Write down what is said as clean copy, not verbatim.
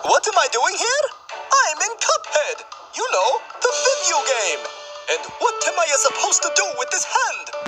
What am I doing here? I'm in Cuphead. You know, the video game. And what am I supposed to do with this hand?